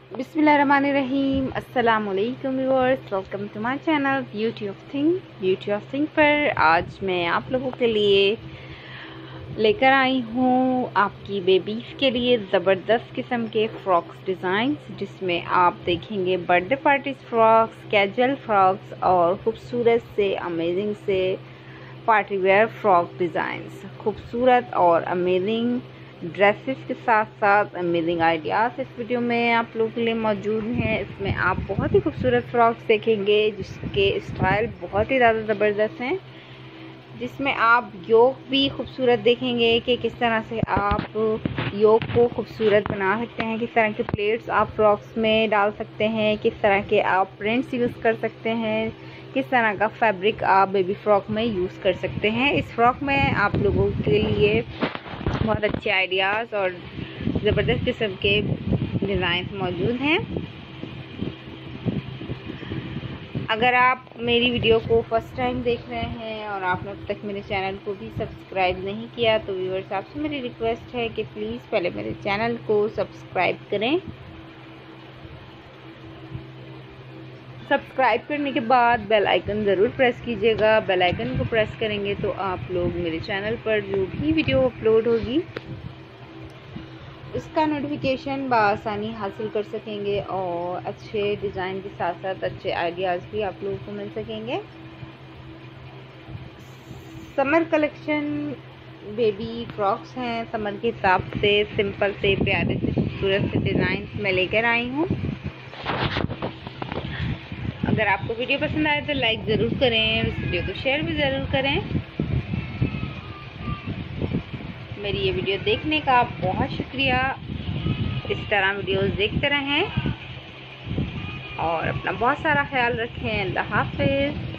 बिस्मिल्लाहिर्रहमानिर्रहीम। अस्सलाम वालेकुम viewers, welcome to my channel beauty of thing पर आज मैं आप लोगों के लिए लेकर आई हूँ आपकी बेबीज़ के लिए ज़बरदस्त किस्म के फ्रॉक्स डिज़ाइंस, जिसमें आप देखेंगे birthday parties frocks, casual frocks और खूबसूरत से अमेजिंग से पार्टी वेयर फ्रॉक डिज़ाइंस। खूबसूरत और अमेजिंग ड्रेसेस के साथ साथ अमेजिंग आइडियाज़ इस वीडियो में आप लोगों के लिए मौजूद हैं। इसमें आप बहुत ही खूबसूरत फ्रॉक्स देखेंगे जिसके स्टाइल बहुत ही ज़्यादा ज़बरदस्त हैं, जिसमें आप योग भी खूबसूरत देखेंगे कि किस तरह से आप योग को खूबसूरत बना सकते हैं, किस तरह के प्लेट्स आप फ्रॉक्स में डाल सकते हैं, किस तरह के आप प्रिंट्स यूज़ कर सकते हैं, किस तरह का फैब्रिक आप बेबी फ्रॉक में यूज़ कर सकते हैं। इस फ्रॉक में आप लोगों के लिए बहुत अच्छे आइडियाज़ और ज़बरदस्त किस्म के डिज़ाइन मौजूद हैं। अगर आप मेरी वीडियो को फर्स्ट टाइम देख रहे हैं और आपने अब तक मेरे चैनल को भी सब्सक्राइब नहीं किया तो व्यूअर्स आपसे मेरी रिक्वेस्ट है कि प्लीज़ पहले मेरे चैनल को सब्सक्राइब करें। सब्सक्राइब करने के बाद बेल आइकन ज़रूर प्रेस कीजिएगा। बेल आइकन को प्रेस करेंगे तो आप लोग मेरे चैनल पर जो भी वीडियो अपलोड होगी उसका नोटिफिकेशन बआसानी हासिल कर सकेंगे और अच्छे डिज़ाइन के साथ साथ अच्छे आइडियाज़ भी आप लोगों को मिल सकेंगे। समर कलेक्शन बेबी फ्रॉक्स हैं। समर के हिसाब से सिंपल से प्यारे से खूबसूरत से डिज़ाइन मैं लेकर आई हूँ। अगर आपको वीडियो पसंद आए तो लाइक ज़रूर करें और इस वीडियो को शेयर भी ज़रूर करें। मेरी ये वीडियो देखने का बहुत शुक्रिया। इस तरह वीडियोस देखते रहें और अपना बहुत सारा ख्याल रखें। अल्लाह हाफ़िज़।